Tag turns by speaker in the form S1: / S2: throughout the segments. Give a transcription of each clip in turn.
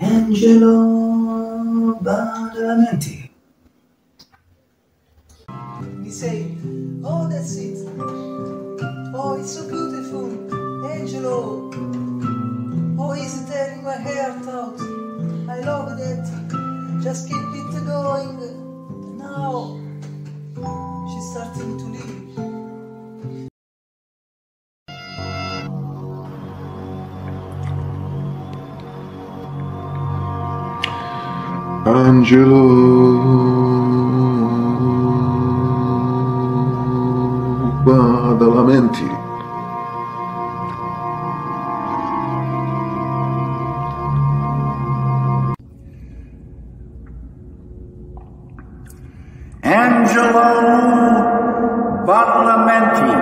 S1: Angelo Badalamenti.
S2: We say, oh, that's it. Oh, it's so beautiful. Angelo. Oh, he's tearing my heart out. I love that. Just keep it going. Now, she's starting to leave.
S3: Angelo Badalamenti.
S1: Angelo Badalamenti.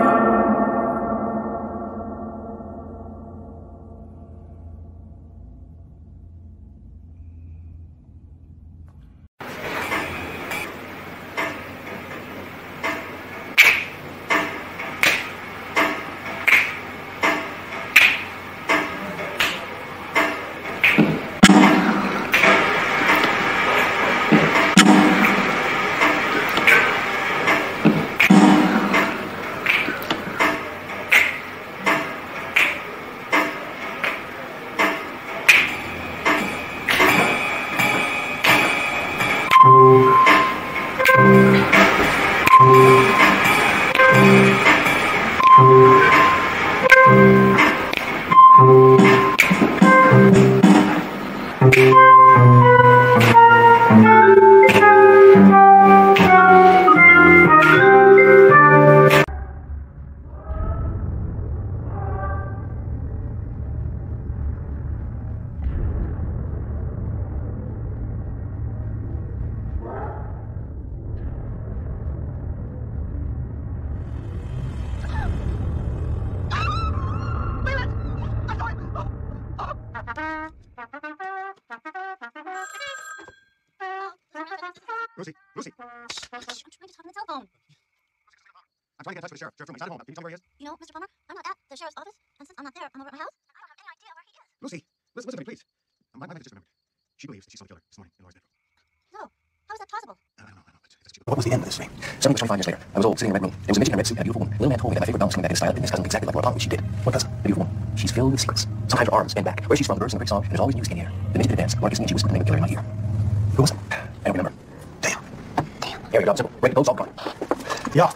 S4: Lucy. I'm trying to talk on the cell phone.
S5: I'm trying to get in touch with the sheriff. Sheriff Truman, he's not at home. Can you tell me where he is?
S4: You know, Mr. Plummer, I'm not at the sheriff's office, and since I'm not there, I'm over at my house. I don't have any idea where he is.
S5: Lucy, listen to me, please. My wife has just remembered. She believes that she saw the killer this morning in Laura's bedroom.
S4: No, how is that possible?
S5: I don't know. What was the end of this thing? 25 years later, I was old, sitting in a red room. There was a midget in a red suit and a beautiful woman. The little man told me that my favorite doll was coming back in style, and this cousin exactly like Laura Palmer, which she did. What cousin? The beautiful woman. She's filled with secrets. Sometimes her arms bend back. Where she's from, the birds in the creek song, and there's always music in here. The midget did a dance. Laura kissed me and she whispered the name of the killer in my ear. Who was it? I don't remember. Damn. There you go, simple. Break the boats, all gone.
S3: Yeah.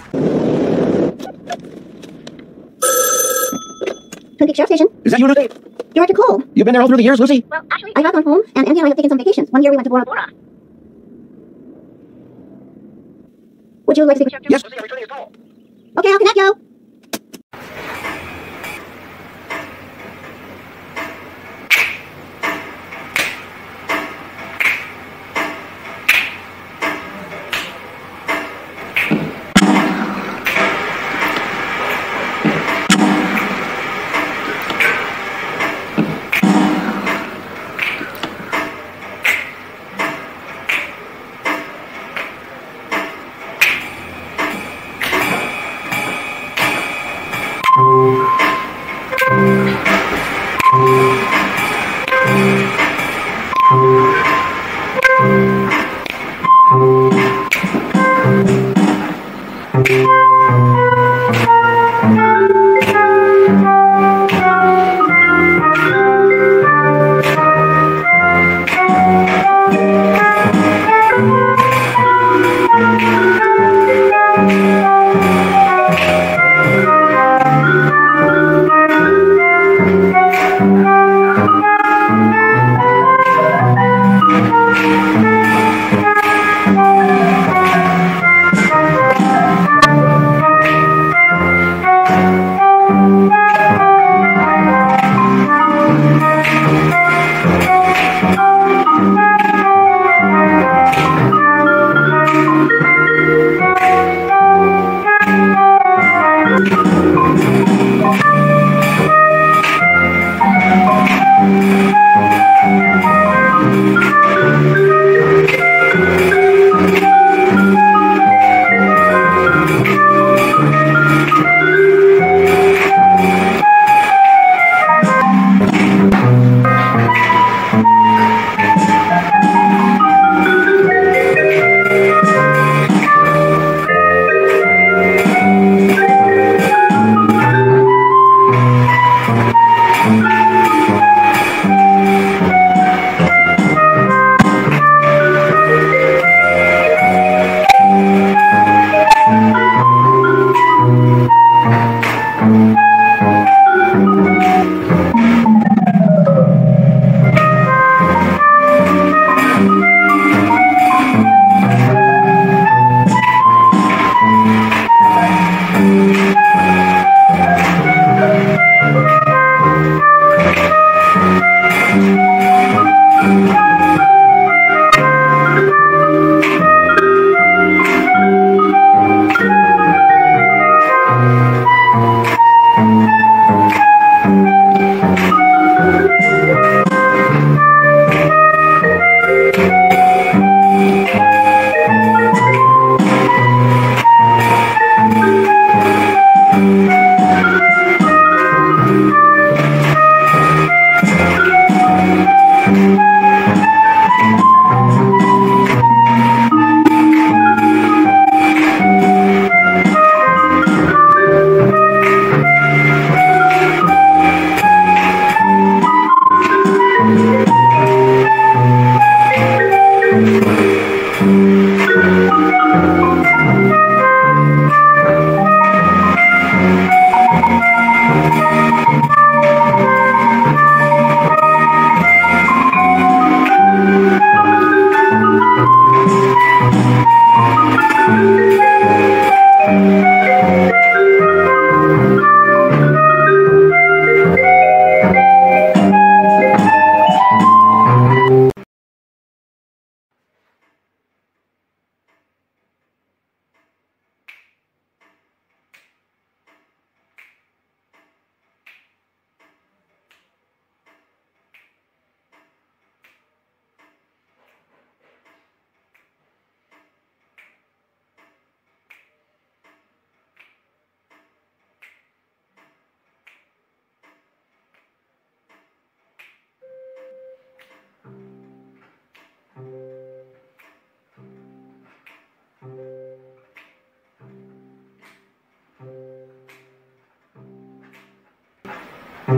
S6: Twin Peaks Sheriff Station.
S5: Is that you, Lucy?
S6: You're Director Cole.
S5: You've been there all through the years, Lucy?
S6: Well, actually, I have gone home, and Andy and I have taken some vacations. One year we went to Bora Bora. Would you like to speak with
S5: Yes.
S6: Lucy, I'm returning your call. Okay, I'll connect you.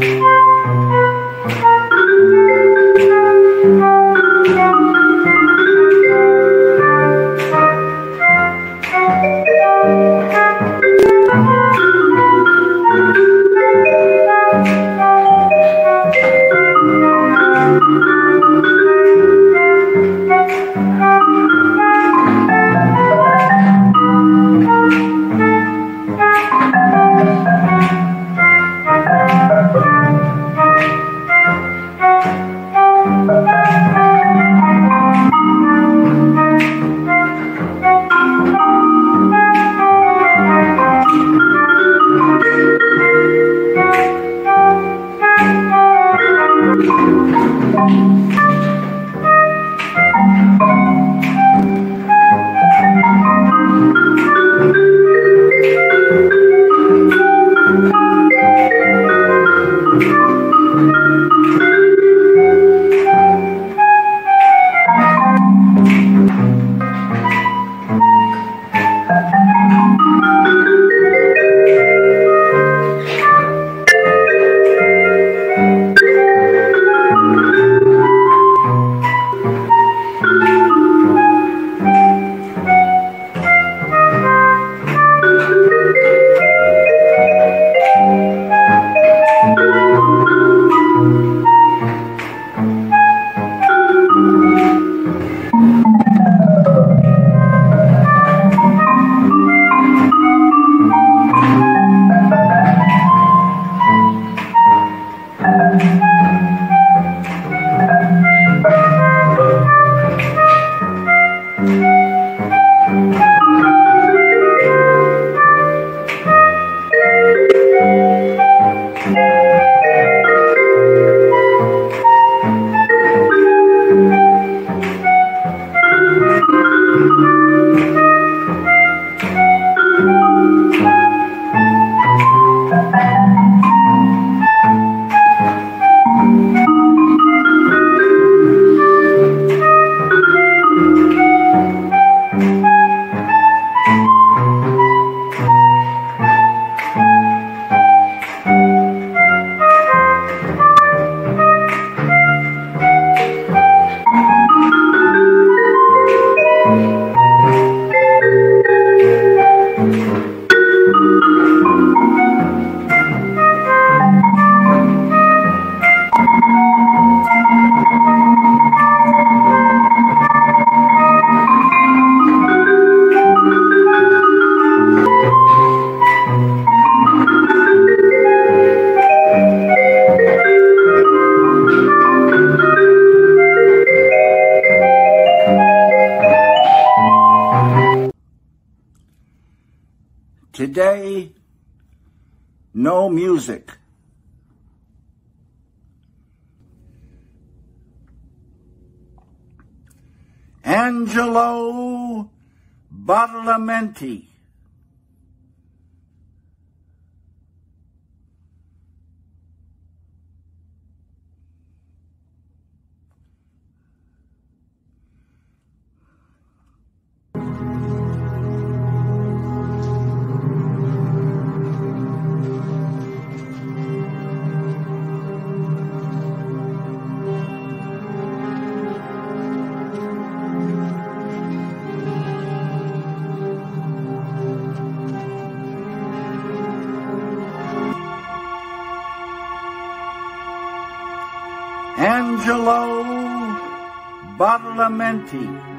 S1: Today, no music. Angelo Badalamenti. Angelo Badalamenti.